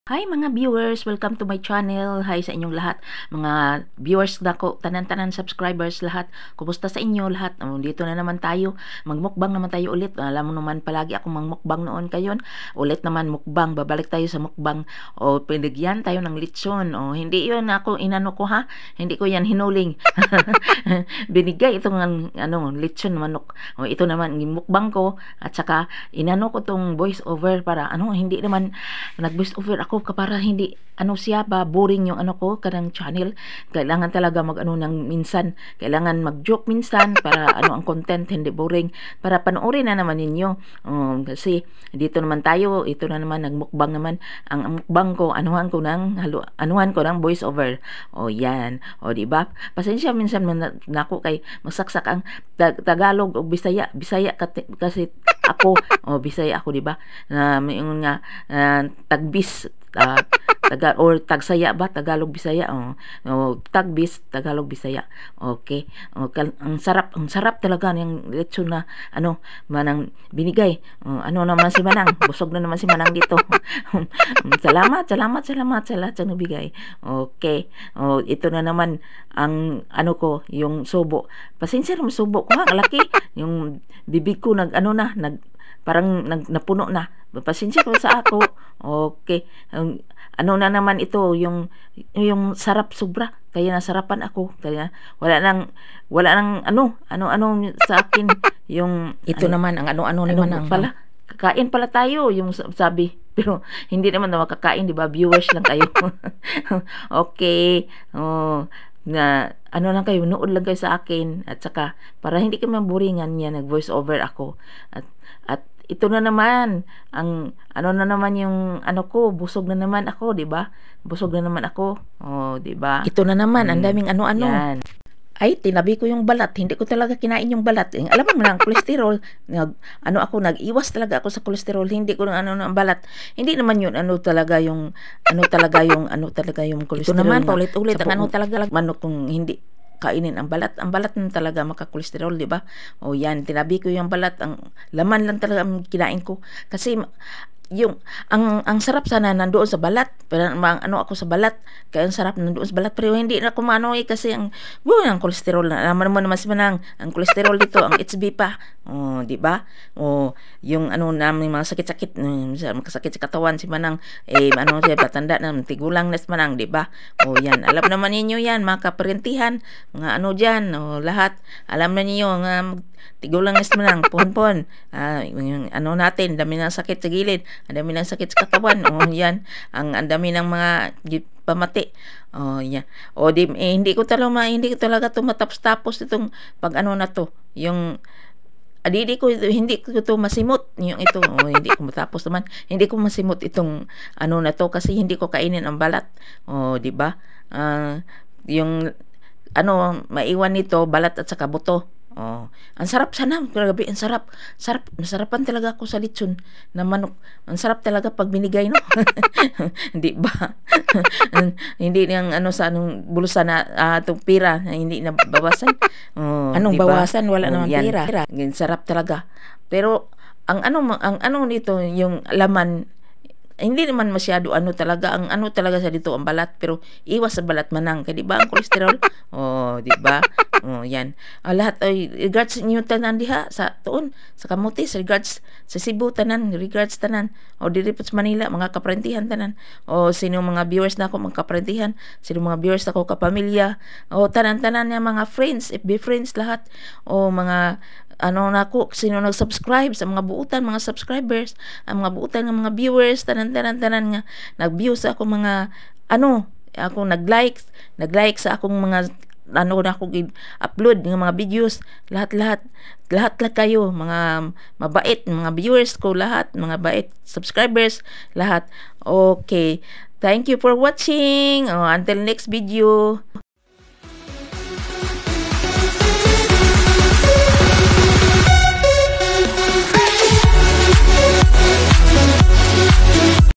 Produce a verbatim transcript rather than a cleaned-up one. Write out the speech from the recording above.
Hi mga viewers, welcome to my channel. Hi sa inyong lahat, mga viewers nako, tanan-tanan subscribers lahat. Kumusta sa inyo lahat? Oh, dito na naman tayo, magmukbang naman tayo ulit. Alam mo naman palagi ako mangmukbang noon kayon. Ulit naman mukbang, babalik tayo sa mukbang. O oh, pinigyan tayo ng litson. O oh, hindi 'yun ako inano ko ha. Hindi ko 'yan hinuling. Binigay itong ano, litson manok. O oh, ito naman mukbang ko at saka inano ko tong voice over para ano, hindi naman nag voice over ako para hindi ano siya ba boring yung ano ko kanang channel. Kailangan talaga mag ano ng minsan, kailangan mag joke minsan para ano ang content hindi boring, para panoorin na naman ninyo. Um, kasi dito naman tayo, ito na naman nagmukbang naman. Ang, ang mukbang ko anuhan ko ng halo, anuhan ko ng voice over. O yan, o di ba? Pasensya minsan man nako kay masaksak ang tag Tagalog o Bisaya. Bisaya kasi ako, o Bisaya ako di ba? Na may nga uh, tagbis uh, taga or tagsaya ba Tagalog Bisaya oh, oh tagbis Tagalog Bisaya. Okay, oh, kal- ang sarap ang sarap talaga ng lechon na ano manang binigay. Oh, ano naman si Manang, busog na naman si Manang dito. salamat salamat salamat sa lahat ng nabigay. Okay, oh, ito na naman ang ano ko, yung subo. Pasensya na subo ko ha, laki yung bibig ko nag ano na nag parang nag, napuno na. Pasensya ko sa ako. Okay. Um, ano na naman ito, yung yung sarap sobra. Kaya nasarapan ako. Kaya wala nang wala nang ano, ano-ano sa akin yung ito ano, naman ang ano-ano ano naman ang pala. Kakain pala tayo yung sabi. Pero hindi naman na makakain, di ba? Viewers lang kayo. Okay. Oh, na ano lang kayo, nood lang kayo sa akin at saka para hindi kayo maburingan niya, nag voice over ako at at ito na naman ang ano na naman yung ano ko, busog na naman ako, di ba? Busog na naman ako. Oh, di ba? Ito na naman, hmm, ang daming ano-ano. Yan. Ay, tinabi ko yung balat. Hindi ko talaga kinain yung balat. Eh, alam mo na ang kolesterol. Nag, ano ako, nag-iwas talaga ako sa kolesterol. Hindi ko ano ang balat. Hindi naman yun ano talaga yung ano talaga yung ano talaga yung kolesterol. Ito naman paulit-ulit ang ano talaga manok kung hindi kainin ang balat. Ang balat na talaga makakolesterol, di ba? O yan, tinabi ko yung balat. Ang laman lang talaga ang kinain ko. Kasi yung ang ang sarap sana nandoon sa balat, pero ang ano ako sa balat, kaya ang sarap nandoon sa balat, pero hindi na kumano eh kasi ang buo ang kolesterol na naman mo naman si Manang, ang kolesterol dito ang H B pa. Oh, di ba? Oh, yung ano namin mga sakit-sakit, makasakit sa katawan si Manang, eh ano siya patanda na tigulang na si Manang, di ba? Oh, yan, alam naman ninyo yan, mga kaparentihan, mga ano diyan, oh, lahat alam na niyo nga tigulang na si Manang, pon-pon. Ah, yung ano natin, dami ng sakit sa gilid, ang dami ng sakit sa katawan. Oh, yan. Ang ang dami ng mga pamati. Oh, yan. O di eh, hindi ko talaga hindi ko talaga tumatapos-tapos itong pag ano na to. Yung adidi ko hindi ko to masimot yung ito. Oh, hindi ko matapos naman. Hindi ko masimot itong ano na to kasi hindi ko kainin ang balat. Oh, di ba? Uh, yung ano maiwan nito balat at saka buto. Oh, ang sarap sana, grabe, ang sarap. Sarap, nasarapan talaga ako sa litson na manok. Ang sarap talaga pag binigay, no? Hindi ba? Hindi nang ano sa anong bulsa na uh, itong pira na hindi na bawasan. Oh, anong diba? Bawasan? Wala oh, naman yan. Pira. Yan, sarap talaga. Pero ang ano ang ano nito yung laman hindi naman masyado ano talaga ang ano talaga sa dito ang balat, pero iwas sa balat Manang kay di ba ang kolesterol. Oh, di ba? Oh, yan. Ah, lahat ay regards niyo tanan diha sa tuon sa Kamutis, regards sa Cebu tanan, regards tanan. O diri sa Manila mga kaparentihan tanan. O sino mga viewers na ako mga kaparentihan, sino mga viewers na ako kapamilya, o tanan-tanan niya mga friends, F B friends lahat. O mga ano na ko, sino nag-subscribe sa mga buutan, mga subscribers, ang mga buutan ng mga viewers, tanan-tanan-tanan nga, nag-view sa akong mga, ano, ako nag-like, nag-like sa akong mga, ano na ako upload ng mga videos, lahat-lahat, lahat-lahat kayo, mga mabait, mga viewers ko, lahat, mga bait, subscribers, lahat. Okay, thank you for watching. Oh, until next video.